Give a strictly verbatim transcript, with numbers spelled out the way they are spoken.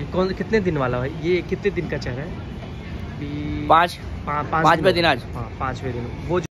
कौन कितने दिन वाला है ये, कितने दिन का चेहरा है? पाँच पाँच पाँचवें दिन आज। हाँ पाँचवें दिन वो